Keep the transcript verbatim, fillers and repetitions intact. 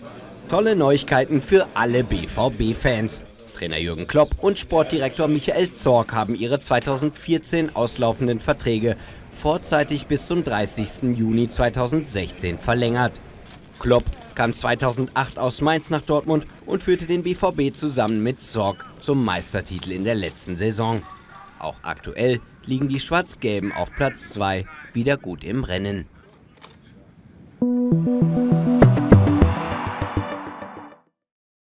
Tolle Neuigkeiten für alle B V B-Fans. Trainer Jürgen Klopp und Sportdirektor Michael Zorc haben ihre zweitausendvierzehn auslaufenden Verträge vorzeitig bis zum dreißigsten Juni zweitausendsechzehn verlängert. Klopp kam zweitausendacht aus Mainz nach Dortmund und führte den B V B zusammen mit Zorc zum Meistertitel in der letzten Saison. Auch aktuell liegen die Schwarz-Gelben auf Platz zwei wieder gut im Rennen.